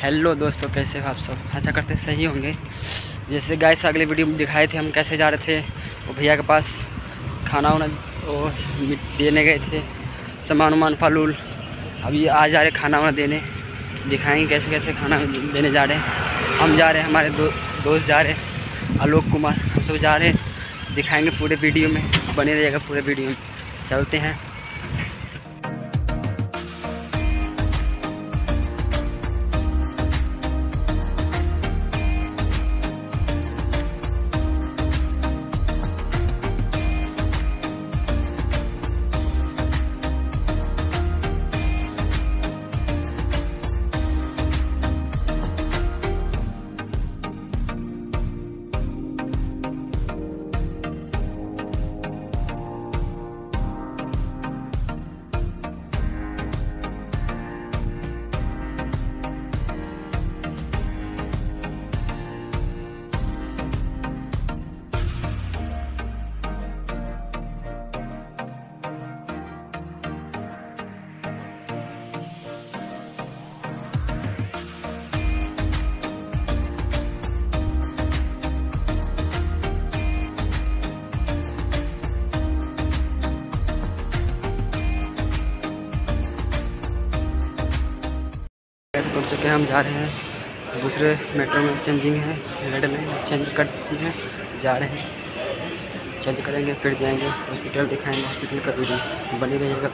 Hello दोस्तों, कैसे हो आप सब? आशा करते सही होंगे। जैसे गाइस अगले वीडियो में दिखाए थे हम कैसे जा रहे थे वो भैया के पास खाना वाना वो देने गए थे, सामान वामान फल उल। अभी आज जा रहे खाना वाना देने, दिखाएंगे कैसे कैसे खाना देने जा रहे हैं। हम जा रहे हैं, हमारे दोस्त जा रहे हैं, आलोक कुमार, हम सब जा रहे हैं। दिखाएंगे पूरे वीडियो में, बने रहिएगा पूरे वीडियो में। चलते हैं। पहुँच चुके हैं, हम जा रहे हैं दूसरे मेट्रो में। चेंजिंग है, रेड में चेंज कर दी है, जा रहे हैं। चेंज करेंगे फिर जाएंगे हॉस्पिटल, दिखाएंगे हॉस्पिटल का वीडियो, बनी रहेगा।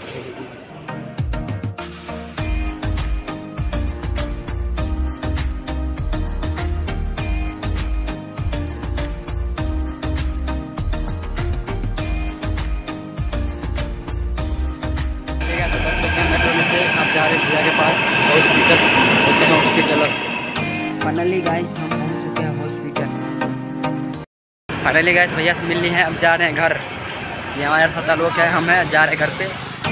मेट्रो में से आप जा रहे हैं भैया के पास हॉस्पिटल, होते हैं हॉस्पिटल। फाइनली गाइस हम पहुंच चुके हैं हॉस्पिटल। फाइनली गाइस भैया से मिलनी है, अब जा रहे हैं घर। ये हमारे पता लोग है, हम हैं, जा रहे हैं घर पे।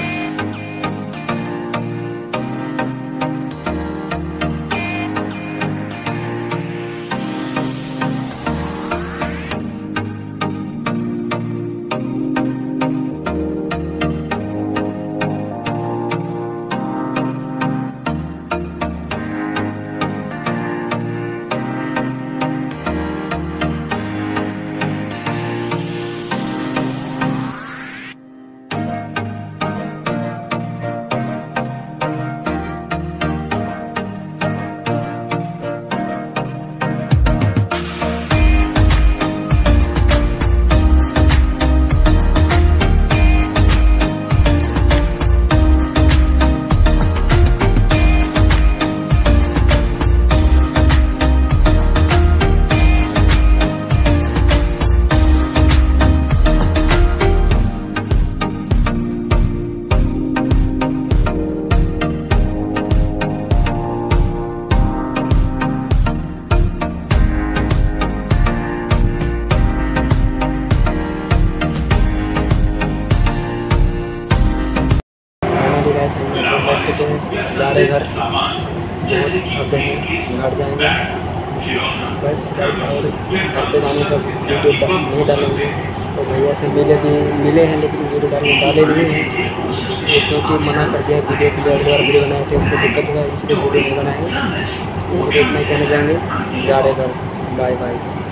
बैठ चुके हैं, जा रहे घर। बहुत थके हैं, घर जाएंगे बस। और घर पे जाने का वीडियो नहीं डालेंगे। तो भैया से मिले हैं लेकिन वीडियो डाले नहीं हैं, क्योंकि मना कर दिया वीडियो के लिए। अगली बार वीडियो बनाए थे उसको दिक्कत हुआ, इसलिए वीडियो नहीं बनाए। इसलिए इतना कहने जाएंगे, जा रहे घर। Bye bye.